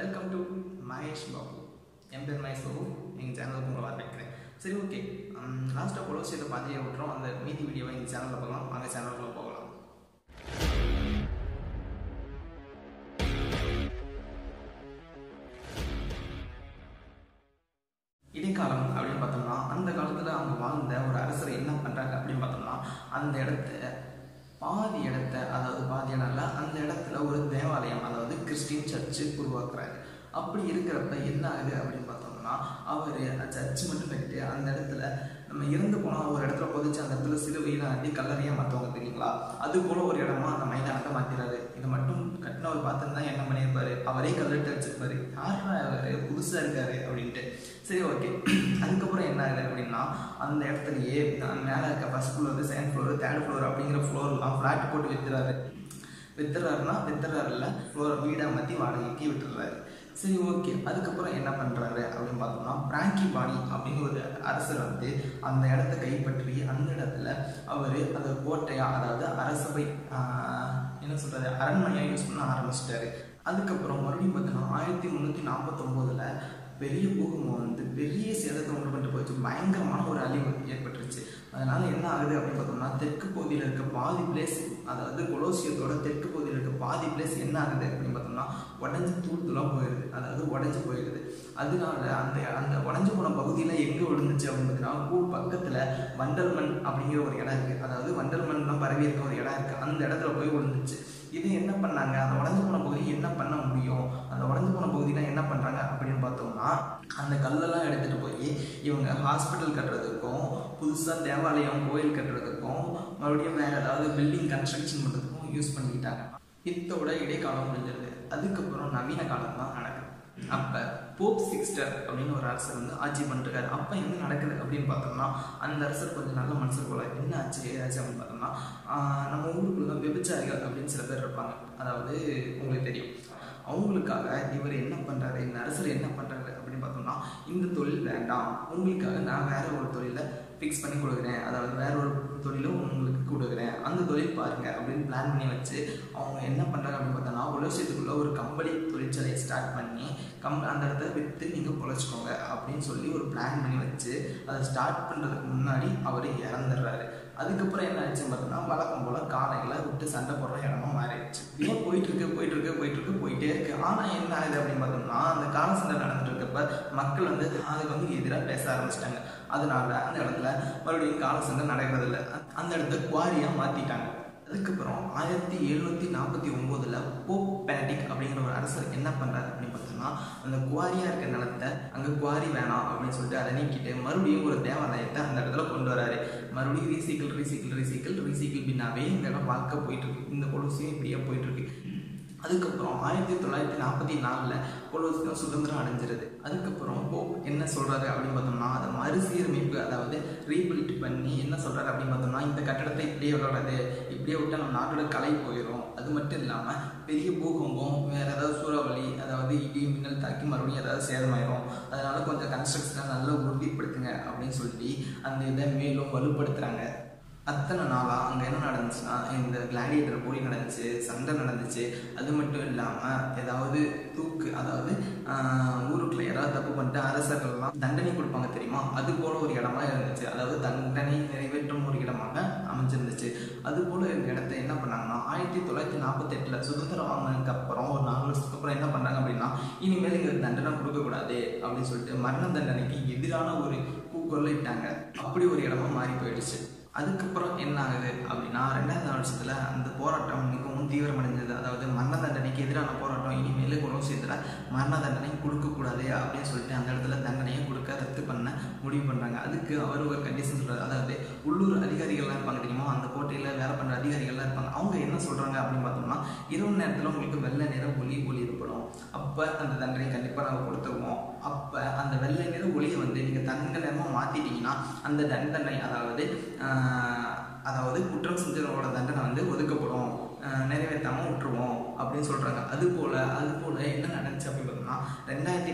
Welcome to Mahesh Babu. என் பேர் மகேஷ் பாபு. எங்கள் சேனலுக்கு உங்களை வரவேற்கிறேன். சரி, ஓகே. லாஸ்ட்டாக கொலோசியத்தை பார்த்துட்டே விட்டுறோம். அந்த மீதி வீடியோவை எங்கள் சேனலில் பார்க்கலாம். வாங்க சேனலுக்குள்ள போகலாம். இடைக்காலம் அப்படின்னு பார்த்தோம்னா, அந்த காலத்தில் அவங்க வாழ்ந்த ஒரு அரசர் என்ன பண்ணுறாங்க அப்படின்னு பார்த்தோம்னா, அந்த பாதி இடத்த, அதாவது பாதி இடம் இல்லை, அந்த இடத்துல ஒரு தேவாலயம், அதாவது கிறிஸ்டின் சர்ச்சு உருவாக்குறாரு. அப்படி இருக்கிறப்ப என்ன ஆகுது அப்படின்னு பார்த்தோம்னா, அவர் சர்ச்சு மட்டும் கட்டிட்டு அந்த இடத்துல நம்ம இறந்து போனால் ஒரு இடத்துல புதைச்சி அந்த இடத்துல சிலுவையில் ஆட்டி கல்லறையாக மாற்றுவாங்க தெரியுங்களா? அது போல ஒரு இடமா அந்த மைதானத்தை மாற்றிறாரு. இதை மட்டும் கட்டினவர் பார்த்துருந்தா என்ன பண்ணியிருப்பாரு? அவரே கல்லெட்டு வச்சிருப்பாரு. யாரா அவர் புதுசாக இருக்காரு அப்படின்ட்டு. சரி, ஓகே. அதுக்கப்புறம் என்ன ஆகுது அப்படின்னா, அந்த இடத்துலையே மேலே இருக்க first floor, second floor, third floor அப்படிங்கிற ஃப்ளோர்லாம் ஃப்ளாட் போட்டு வித்துறாருல ஃப்ளோர் வீடாக மாற்றி வாடகைக்கு விட்டுறாரு. சரி, ஓகே. அதுக்கப்புறம் என்ன பண்ணுறாரு அப்படின்னு பார்த்தோம்னா, பிராங்கி பாணி அப்படின்னு ஒரு அரசர் வந்து அந்த இடத்த கைப்பற்றி அந்த இடத்துல அவர் அதை கோட்டையாக, அதாவது அரசபை என்ன சொல்கிறது, அரண்மனையாக யூஸ் பண்ண ஆரம்பிச்சிட்டாரு. அதுக்கப்புறம் மறுபடியும் பார்த்தோன்னா 1349 பெரிய பூகம்பம் வந்து பெரிய சேதத்தை உண்டு பண்ணிட்டு போயிடுச்சு. பயங்கரமான ஒரு அழிவு ஏற்பட்டுருச்சு. அதனால என்ன ஆகுது அப்படின்னு பார்த்தோம்னா, தெற்கு பகுதியில் இருக்க பாதி பிளேஸ், அதாவது கொலோசியத்தோட தெற்கு பகுதியில் இருக்க பாதி பிளேஸ் என்ன ஆகுது அப்படின்னு பார்த்தோம்னா, உடஞ்சி தூள்தூளாக போயிடுது, அதாவது உடஞ்சி போயிடுது. அதனால அந்த உடஞ்சி போன பகுதியில் எங்கே விழுந்துச்சு அப்படின்னு பார்த்தீங்கன்னா, கூழ் பக்கத்தில் வண்டல்மண் அப்படிங்கிற ஒரு இடம் இருக்குது. அதாவது வண்டல்மண்லாம் பரவி இருக்க ஒரு இடம் இருக்குது. அந்த இடத்துல போய் விழுந்துச்சு. இது என்ன பண்ணாங்க, அந்த உடஞ்சி போன பகுதி என்ன பண்ண முடியும்? அந்த உடஞ்சி போன பகுதியில் என்ன பண்ணுறாங்க அப்படின்னு பார்த்தோம்னா, அந்த கல்லெல்லாம் எடுத்துகிட்டு போய் இவங்க ஹாஸ்பிட்டல் கட்டுறதுக்கும், புதுசாக தேவாலயம் கோயில் கட்டுறதுக்கும், மறுபடியும் வேறு ஏதாவது பில்டிங் கன்ஸ்ட்ரக்ஷன் பண்ணுறதுக்கும் யூஸ் பண்ணிக்கிட்டாங்க. இதோட இடைக்காலம் முடிஞ்சிருது. அதுக்கப்புறம் நவீன காலம் தான் நடக்குது. அப்போ போப் சிக்ஸ்டர் அப்படின்னு ஒரு அரசர் வந்து ஆட்சி பண்ணிருக்காரு. அப்போ என்ன நடக்குது அப்படின்னு பார்த்தோம்னா, அந்த அரசர் கொஞ்சம் நல்ல மனுஷர் போல. என்ன ஆச்சு ஏதாச்சும் அப்படின்னு பார்த்தோம்னா, நம்ம ஊருக்குள்ள விபச்சாரிகள் அப்படின்னு சில பேர் இருப்பாங்க. அதாவது உங்களுக்கு தெரியும். அவங்களுக்காக இவர் என்ன பண்ணுறாரு, இந்த அரசர் என்ன பண்ணுறாரு அப்படின்னு பார்த்தோம்னா, இந்த தொழில் வேண்டாம், உங்களுக்காக நான் வேற ஒரு தொழிலை ஃபிக்ஸ் பண்ணி கொடுக்குறேன், அதாவது வேற ஒரு தொழிலும் உங்களுக்கு கொடுக்குறேன், அந்த தொழில் பாருங்கள் அப்படின்னு பிளான் பண்ணி வச்சு அவங்க என்ன பண்ணுறாங்க அப்படின்னு பார்த்தோம்னா, உலகத்துக்குள்ள ஒரு கம்பெனி தொழிற்சாலையை ஸ்டார்ட் பண்ணி அந்த இடத்த விற்று நீங்கள் பொழைச்சிக்கோங்க அப்படின்னு சொல்லி ஒரு பிளான் பண்ணி வச்சு அதை ஸ்டார்ட் பண்ணுறதுக்கு முன்னாடி அவர் இறந்துடுறாரு. அதுக்கப்புறம் என்ன ஆச்சுன்னு பார்த்தோம்னா, வழக்கம் போல் காலையில் விட்டு சண்டை போடுற இடமா மாறிடுச்சு. ஏன் போயிட்டே இருக்கு. ஆனால் என்ன ஆகுது அப்படின்னு பார்த்தோம்னா, அந்த கால சண்டை நடந்துட்டு இருக்கப்ப மக்கள் வந்து அதுக்கு வந்து எதிராக பேச ஆரம்பிச்சிட்டாங்க. அதனால அந்த இடத்துல மறுபடியும் கால சண்டை நடக்கிறதில்ல. அந்த இடத்த குவாரியாக மாற்றிட்டாங்க. அதுக்கப்புறம் 1749 போப் பெனடிக்ட் அப்படிங்கிற ஒரு அரசர் என்ன பண்ணுறாரு அப்படின்னு பார்த்தோம்னா, அந்த குவாரியாக இருக்க நிலத்தை அங்கே குவாரி வேணாம் அப்படின்னு சொல்லிட்டு அதை நீக்கிட்டு மறுபடியும் ஒரு தேவாலயத்தை அந்த இடத்துல கொண்டு வராரு. மறுபடியும் ரீசைக்கிள் பின்னாவே இந்த இடம் வாழ்க்கை போயிட்டுருக்கு. இந்த கொலோசியம் இப்படியே போயிட்டுருக்கு. அதுக்கப்புறம் 1944 கொலோசியம் சுதந்திரம் அடைஞ்சிருது. அதுக்கப்புறம் போப் என்ன சொல்கிறாரு அப்படின்னு பார்த்தோம்னா, அதை மறுசீரமைப்பு, அதாவது ரீபில்ட் பண்ணி என்ன சொல்கிறாரு அப்படின்னு பார்த்தோம்னா, இந்த கட்டடத்தை இப்படியே விடாது, இப்படியே விட்டால் நம்ம நாட்டோட கலை போயிடும். அது மட்டும் இல்லாமல் பெரிய பூகம்பம், வேறு ஏதாவது சூறாவளி, அதாவது இடி மின்னல் தாக்கி மறுபடியும் ஏதாவது சேதமாயிரும், அதனால கொஞ்சம் கன்ஸ்ட்ரக்ஷனை நல்லா உறுதிப்படுத்துங்க அப்படின்னு சொல்லி அந்த இதை மேலும் வலுப்படுத்துகிறாங்க. அத்தனை நாளாக அங்கே என்ன நடந்துச்சுன்னா, இந்த கிளாடியேட்டர் போட்டி நடந்துச்சு, சண்டை நடந்துச்சு. அது மட்டும் இல்லாமல் ஏதாவது தூக்கு, அதாவது ஊருக்குள்ள யாராவது தப்பு பண்ணிட்டு அரசர்கள்லாம் தண்டனை கொடுப்பாங்க தெரியுமா, அது போல் ஒரு இடமா இருந்துச்சு. அதாவது தண்டனை நிறைவேற்றும் ஒரு இடமாக அமைஞ்சிருந்துச்சு. அது போல் இந்த இடத்த என்ன பண்ணாங்கன்னா, 1948 சுதந்திரம் வாங்கினதுக்கு அப்புறம் ஒரு 4 வருஷத்துக்கு அப்புறம் என்ன பண்ணாங்க அப்படின்னா, இனிமேல் இங்கே தண்டனை கொடுக்கக்கூடாது அப்படின்னு சொல்லிட்டு மரண தண்டனைக்கு எதிரான ஒரு கூக்குரல் இட்டாங்க. அப்படி ஒரு இடமா மாறி போயிடுச்சு. அதுக்கப்புறம் என்ன ஆகுது அப்படின்னா, 2000 வருஷத்தில் அந்த போராட்டம் மிகவும் தீவிரமடைஞ்சது. அதாவது மரண தண்டனைக்கு எதிரான போராட்டம். இனிமேல் கொலோசியத்தில் மரண தண்டனை கொடுக்கக்கூடாது அப்படின்னு சொல்லிட்டு அந்த இடத்துல தண்டனையை கொடுக்க ரத்து பண்ண முடிவு பண்ணுறாங்க. அதுக்கு அவர் ஒரு கண்டிஷன் சொல்கிறார். அதாவது உள்ளூர் அதிகாரிகள்லாம் இருப்பாங்க தெரியுமா, அந்த கோட்டையில் வேலை பண்ணுற அதிகாரிகள்லாம் இருப்பாங்க. அவங்க என்ன சொல்கிறாங்க அப்படின்னு பார்த்தோம்னா, இரவு நேரத்தில் உங்களுக்கு வெள்ளை நிற ஒளி ஏற்படும். அப்போ அந்த தண்டனை கண்டிப்பாக நாங்கள் கொடுத்துருவோம். அப்போ அந்த வெள்ளை நிற ஒளியை வந்து நீங்கள் தங்க நேரமாக மாற்றிட்டீங்கன்னா அந்த தண்டனை, அதாவது குற்றம் செஞ்சவங்களோட தண்டனை வந்து ஒதுக்கப்படும், நிறைவேற்றாமல் விட்டுருவோம் அப்படின்னு சொல்கிறாங்க. அது போல் என்ன நடந்துச்சு அப்படின்னு பார்த்தோம்னா,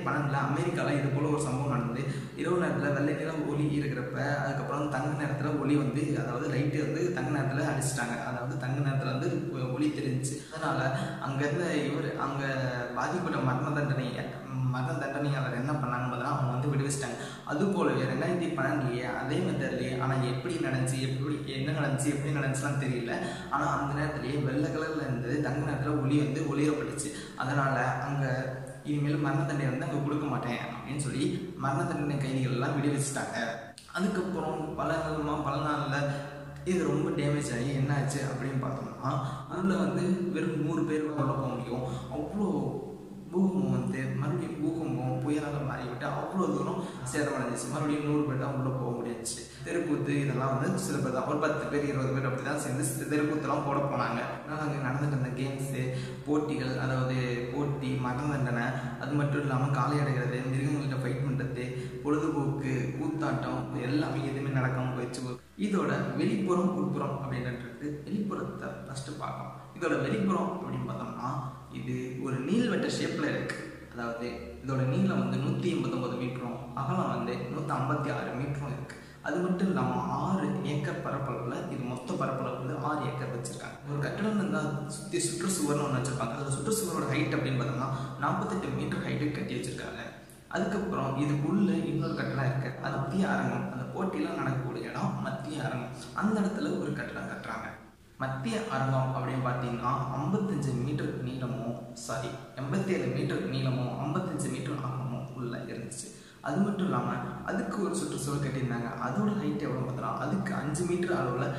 2012 அமெரிக்காவில் இது போல் ஒரு சம்பவம் நடந்தது. இரவு நேரத்தில் வெள்ளை நிற ஒளி இருக்கிறப்ப அதுக்கப்புறம் தங்க நேரத்தில் ஒளி வந்து, அதாவது லைட்டு வந்து தங்க நேரத்தில் அடிச்சிட்டாங்க. அதாவது தங்க நேரத்தில் வந்து ஒளி தெரிஞ்சிச்சு. அதனால் அங்கேருந்து அங்கே பாதிப்பட்ட மரண தண்டனையாளர் என்ன பண்ணாங்க பார்த்தீங்கன்னா, அவங்க வந்து விடுவிச்சிட்டாங்க. அது போலவே 2012 அதே மெத்தட்லேயே, ஆனால் எப்படி என்ன நடந்துச்சுலாம் தெரியல. ஆனால் அந்த நேரத்துலேயே வெள்ளை கலரில் இருந்தது தங்க நேரத்தில் ஒளி வந்து ஒளிரப்பட்டுச்சு. அதனால் அங்கே இனிமேல் மரண தண்டனை வந்து அங்கே கொடுக்க மாட்டேன் அப்படின்னு சொல்லி மரண தண்டனை கைதிகள்லாம் விடுவிச்சிட்டாங்க. அதுக்கப்புறம் பல நாளில் இது ரொம்ப டேமேஜ் ஆகி என்ன ஆச்சு அப்படின்னு பார்த்தோம்னா, அதில் வந்து வெறும் 100 பேர் உள்ள போக முடியும். அவ்வளோ பூகம்பம் வந்து மறுபடியும் பூகம்பம் புயலால் மாறிவிட்டு அவ்வளோ தூரம் சேதமடைஞ்சிச்சு. மறுபடியும் 100 பேர் தான் உள்ளே போக முடிஞ்சிச்சு. தெருக்கூத்து இதெல்லாம் வந்து சில பேர் தான், ஒரு 10 பேர் 20 பேர் அப்படி தான் சேர்ந்து தெருக்கூத்துலாம் போட போனாங்க. அதனால் அங்கே நடந்துட்டு இருந்த கேம்ஸு, போட்டிகள், அதாவது போட்டி, மரண தண்டனை, அது மட்டும் இல்லாமல் காலை அடைகிறது, மிருகங்கள்கிட்ட ஃபைட் பண்ணுறது, பொழுதுபோக்கு, கூத்தாட்டம், எல்லாமே எதுவுமே நடக்காமல் போயிடுச்சு. இதோட வெளிப்புறம் உட்புறம் அப்படின்றது வெளிப்புறத்தை ஃபஸ்ட்டு பார்க்கலாம். இதோட வெளிப்புறம் அப்படின்னு பார்த்தோம்னா, இது ஒரு நீள்வட்ட ஷேப்பில் இருக்குது. அதாவது இதோட நீளம் வந்து 189 மீட்டரும், அகலம் வந்து 156 மீட்டரும் இருக்குது. அது மட்டும் இல்லாமல் 6 ஏக்கர் பரப்பளவில், இது மொத்த பரப்பளவு வந்து 6 ஏக்கர் வச்சுருக்காங்க. ஒரு கட்டடம் இருந்தால் சுற்றி சுற்றுச்சுவர்னு ஒன்று வச்சுருப்பாங்க. அதில் சுற்றுச்சுவரோட ஹைட் அப்படின்னு பார்த்தோம்னா 48 மீட்டர் ஹைட்டுக்கு கட்டி வச்சுருக்காங்க. அதுக்கப்புறம் இதுக்குள்ளே இன்னொரு கட்டடம் இருக்குது. அது மத்திய அரங்கம், அந்த போட்டியெலாம் நடக்கக்கூடிய இடம் மத்திய அரங்கம். அந்த இடத்துல ஒரு கட்டடம் கட்டுறாங்க. மத்திய அரங்கம் அப்படின்னு பார்த்தீங்கன்னா 85 மீட்டர் நீளமும் 87 மீட்டர் நீளமும் 55 மீட்டர் அகலமும் உள்ள இருந்துச்சு. அது மட்டும் இல்லாமல் அதுக்கு ஒரு சுற்றுச்சுவர் கட்டியிருந்தாங்க. அதோட ஹைட் எவ்வளோ பார்த்தோம்னா, அதுக்கு 5 மீட்டர்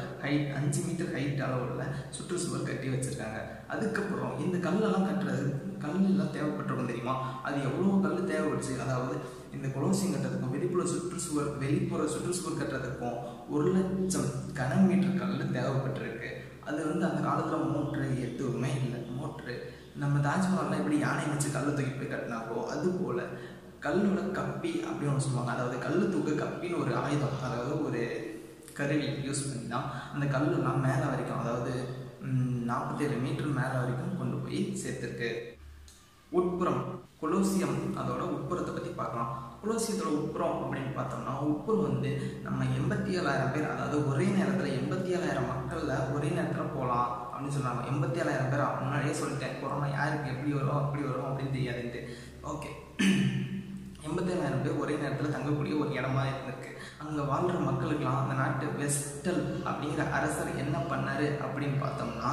ஹைட் அளவில் சுற்றுச்சுவர் கட்டி வச்சுருக்காங்க. அதுக்கப்புறம் இந்த கல்லெல்லாம் கல்லெல்லாம் தேவைப்பட்டிருக்கும் தெரியுமா? அது எவ்வளோ கல் தேவைப்படுச்சு. அதாவது இந்த கொலோசியம் கட்டுறதுக்கும் வெளிப்புற சுற்றுச்சுவர் கட்டுறதுக்கும் 1,00,000 கனமீட்டர் கல் தேவைப்பட்டிருக்கு. அது வந்து அந்த காலத்தில் மோட்ரு எதுவுமே இல்லை. நம்ம தாஜ்மஹால்லாம் எப்படி யானை வச்சு கல்லை தூக்கி போய் கட்டினாங்களோ அது போல் கல்லோட கப்பி அப்படின்னு ஒன்று சொல்லுவாங்க. அதாவது கல் தூக்க கப்பின்னு ஒரு ஆயுதம், அதாவது ஒரு கருவி யூஸ் பண்ணி தான் அந்த கல்லெல்லாம் மேலே வரைக்கும், அதாவது 47 மீட்டர் மேலே வரைக்கும் கொண்டு போய் சேர்த்துருக்கு. உட்புறம் கொலோசியம், அதோட உட்புறத்தை பற்றி பார்க்கலாம். கொலோசியத்தோட உட்புறம் அப்படின்னு பார்த்தோம்னா, உட்புறம் வந்து நம்ம 87,000 பேர், அதாவது ஒரே நேரத்தில் 87,000 மக்களில் ஒரே நேரத்தில் போகலாம் அப்படின்னு சொன்னாங்க. 87,000 பேர் முன்னாடியே சொல்லிட்டேன், கொரோனா யாருக்கு எப்படி வரும் அப்படி வரும் அப்படின்னு தெரியாதுன்ட்டு. ஓகே, 87,000 பேர் ஒரே நேரத்தில் தங்கக்கூடிய ஒரு இடமா இருந்திருக்கு. அங்கே வாழ்கிற மக்களுக்கெல்லாம் அந்த நாட்டு வெஸ்டல் அப்படிங்கிற அரசர் என்ன பண்ணார் அப்படின்னு பார்த்தோம்னா,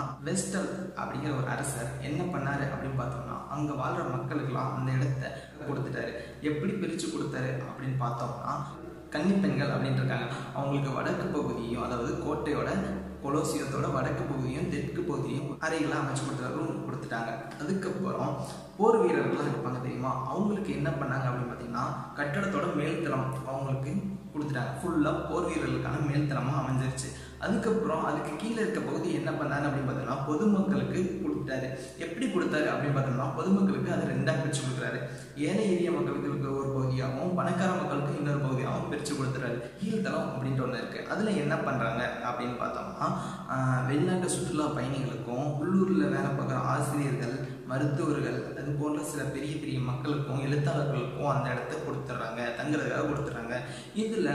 அங்கே வாழ்கிற மக்களுக்கெல்லாம் அந்த இடத்த கொடுத்துட்டாரு. எப்படி பிரித்து கொடுத்தாரு அப்படின்னு பார்த்தோம்னா, கன்னிப்பெண்கள் அப்படின்னு இருக்காங்க, அவங்களுக்கு வடக்கு பகுதியும், அதாவது கோட்டையோட கொலோசியத்தோட வடக்கு பகுதியும் தெற்கு பகுதியும் அறைகளை அமைச்சு கொடுத்துட்டாங்க, ரூம் கொடுத்துட்டாங்க. அதுக்கப்புறம் போர் வீரர்கள்லாம் இருப்பாங்க தெரியுமா, அவங்களுக்கு என்ன பண்ணாங்க அப்படின்னு பார்த்தீங்கன்னா, கட்டடத்தோட மேல்தளம் அவங்களுக்கு கொடுத்துட்டாங்க. ஃபுல்லாக போர் வீரர்களுக்கான மேல்தளமாக அமைஞ்சிருச்சு. அதுக்கப்புறம் அதுக்கு கீழே இருக்க பகுதி என்ன பண்ணாரு அப்படின்னு பார்த்தோம்னா, பொதுமக்களுக்கு கொடுத்தாரு. எப்படி கொடுத்தாரு அப்படின்னு பார்த்தோம்னா, பொதுமக்களுக்கு அது 2ஆக பிரித்து கொடுக்குறாரு. ஏழை எளிய மக்களுக்கு ஒரு பகுதியாகவும் பணக்கார மக்களுக்கு இன்னொரு பகுதியாகவும் பிரித்து கொடுத்துறாரு. கீழ்த்தளம் அப்படின்ட்டு ஒன்று இருக்குது. அதில் என்ன பண்ணுறாங்க அப்படின்னு பார்த்தோம்னா, வெளிநாட்டு சுற்றுலா பயணிகளுக்கும் உள்ளூரில் வேலை பார்க்குற ஆசிரியர்கள், மருத்துவர்கள், அது போன்ற சில பெரிய பெரிய மக்களுக்கும் எழுத்தாளர்களுக்கும் அந்த இடத்த கொடுத்துட்றாங்க, தங்குறதுக்காக கொடுத்துட்றாங்க. இதில்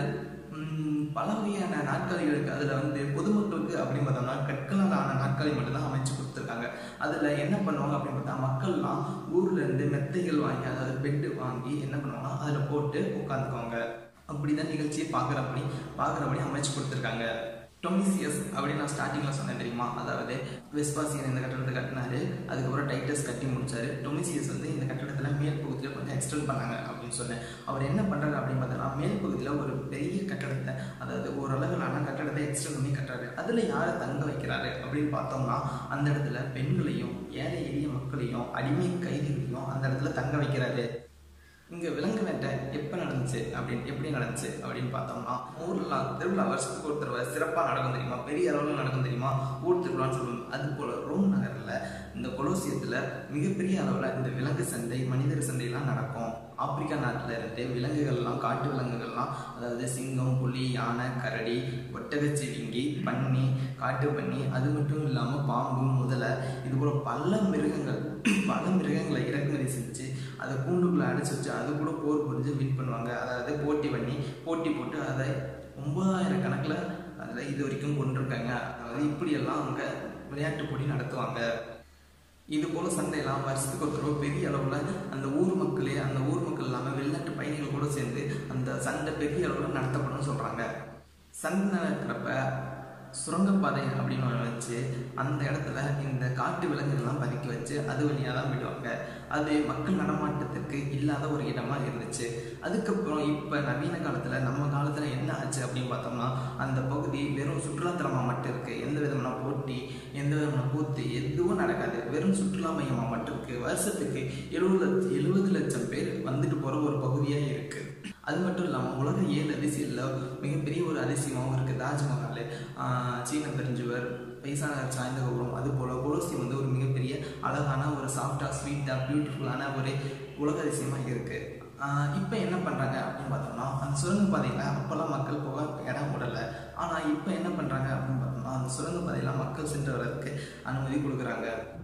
பல வகையான நாட்காலிகளுக்கு, அதில் வந்து பொதுமக்களுக்கு அப்படின்னு பார்த்தோம்னா கற்களால் ஆன நாட்காலி மட்டும்தான் அமைச்சு கொடுத்துருக்காங்க. அதில் என்ன பண்ணுவாங்க அப்படின்னு பார்த்தா, மக்கள்லாம் ஊர்லேருந்து மெத்தைகள் வாங்கி, அதாவது பெட்டு வாங்கி என்ன பண்ணுவாங்கன்னா அதில் போட்டு உட்காந்துக்குவாங்க. அப்படி தான் நிகழ்ச்சியை பார்க்குறபடி அமைச்சு கொடுத்துருக்காங்க. டொமிசியஸ் அப்படின்னு நான் ஸ்டார்டிங்கில் சொன்னேன் தெரியுமா, அதாவது வெஸ்பாசியன் இந்த கட்டடத்தை கட்டினாரு, அதுக்கப்புறம் டைட்டஸ் கட்டி முடிச்சாரு. டொமிசியஸ் வந்து இந்த கட்டடத்தில் மேல் பகுதியில் கொஞ்சம் எக்ஸ்டெண்ட் பண்ணாங்க அப்படின்னு சொன்னேன். அவர் என்ன பண்ணுறாரு அப்படின்னு பார்த்தோன்னா, மேல் பகுதியில் ஒரு பெரிய கட்டடத்தை, அதாவது ஓரளவிலான கட்டடத்தை எக்ஸ்டெண்ட் பண்ணி கட்டுறாரு. அதில் யாரை தங்க வைக்கிறாரு அப்படின்னு பார்த்தோம்னா, அந்த இடத்துல பெண்களையும் ஏழை எளிய மக்களையும் அடிமை கைதிகளையும் அந்த இடத்துல தங்க வைக்கிறாரு. இங்கே விலங்கு வேட்டை எப்படி நடந்துச்சு அப்படின்னு பார்த்தோம்னா, ஊர்லாம் திருவிழா வருஷத்துக்கு ஒரு தடவை சிறப்பாக நடக்கும் தெரியுமா, பெரிய அளவில் நடக்கும் தெரியுமா, ஊர் திருவிழான்னு சொல்லுவாங்க. அது போல் ரோம் நகரில் இந்த கொலோசியத்தில் மிகப்பெரிய அளவில் இந்த விலங்கு சந்தை, மனிதர் சந்தையெல்லாம் நடக்கும். ஆப்பிரிக்கா நாட்டில் இருந்து விலங்குகள்லாம், காட்டு விலங்குகள்லாம், அதாவது சிங்கம், புலி, யானை, கரடி, ஒட்டகச்சிவிங்கி, பன்னி, காட்டு பன்னி, அது மட்டும் இல்லாமல் பாம்பு, முதலை, இது போல் பல மிருகங்களை இறக்குமதி செஞ்சு அதை கூண்டுக்குள்ளே அடைச்சி வச்சு அது கூட போர் புரிஞ்சு வின் பண்ணுவாங்க. அதாவது போட்டி போட்டு அதை 9000 கணக்கில் அதில் இது வரைக்கும் கொண்டிருக்காங்க. அதாவது இப்படியெல்லாம் அவங்க விளையாட்டு போட்டி நடத்துவாங்க. இது போல் சண்டையெல்லாம் வருஷத்துக்கு ஒரு தடவை பெரிய அளவில் அந்த ஊர் மக்கள் இல்லாமல் வெளிநாட்டு பயணிகள் கூட சேர்ந்து அந்த சண்டை பெரிய அளவில் நடத்தப்படும்னு சொல்கிறாங்க. சண்டை நடக்கிறப்ப சுரங்கப்பாதை அப்படின்னு ஒன்று வச்சு அந்த இடத்துல இந்த காட்டு விலங்குகள்லாம் பதுக்கி வச்சு அது வழியாக தான் விடுவாங்க. அது மக்கள் நடமாட்டத்திற்கு இல்லாத ஒரு இடமா இருந்துச்சு. அதுக்கப்புறம் இப்போ நவீன காலத்தில் நம்ம காலத்தில் என்ன ஆச்சு அப்படின்னு பார்த்தோம்னா அந்த பகுதி வெறும் சுற்றுலாத்தலமாக மட்டும் இருக்குது. எந்த விதமான போட்டி எந்த விதமான கூத்து எதுவும் நடக்காது. வெறும் சுற்றுலா மையமாக மட்டும் இருக்குது. வருஷத்துக்கு 70 லட்சம் பேர் வந்துட்டு போகிற ஒரு பகுதியாக இருக்குது. அது மட்டும் இல்லாமல் உலக 7 அதிசயத்தில் மிகப்பெரிய ஒரு அதிசயமாகவும் இருக்குது தாஜ்மஹால், சீன பெருஞ்சுவர், பைசா நகர் சாய்ந்த கோபுரம், அதுபோல் கொலோசியம் வந்து ஒரு மிகப்பெரிய அழகான ஒரு சாஃப்டாக ஸ்வீட்டாக பியூட்டிஃபுல்லான ஒரு உலக அதிசயமாக இருக்குது. இப்போ என்ன பண்ணுறாங்க அப்படின்னு பார்த்தோம்னா அந்த சுரங்கப்பாதையில் அப்போல்லாம் மக்கள் போக இடம் விடலை. ஆனால் இப்போ என்ன பண்ணுறாங்க அப்படின்னு பார்த்தோம்னா அந்த சுரங்கப்பாதையில் மக்கள் சென்று வர்றதுக்கு அனுமதி கொடுக்குறாங்க.